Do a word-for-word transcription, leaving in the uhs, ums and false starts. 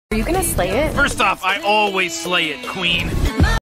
Are you gonna slay it? First off, I always slay it, queen.